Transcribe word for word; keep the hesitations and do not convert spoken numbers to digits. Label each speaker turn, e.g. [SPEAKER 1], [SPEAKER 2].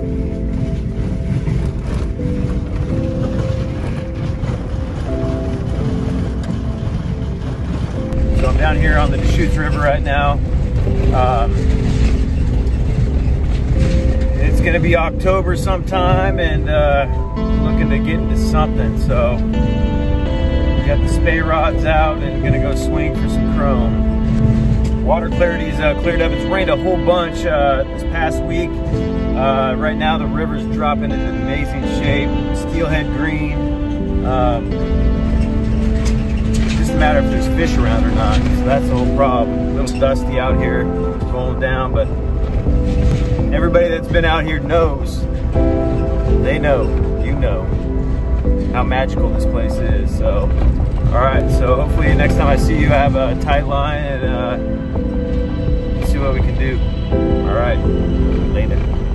[SPEAKER 1] So I'm down here on the Deschutes River right now. Um, it's gonna be October sometime, and uh, looking to get into something. So we got the spey rods out and gonna go swing for some chrome. Water clarity's uh, cleared up. It's rained a whole bunch uh, this past week. Uh, right now the river's dropping in amazing shape. Steelhead green. Um, it's just a matter if there's fish around or not. So that's the whole problem. A little dusty out here, rolling down, but everybody that's been out here knows. They know, you know, how magical this place is. So, all right. So hopefully next time I see you, I have a tight line and uh, see what we can do. All right, later.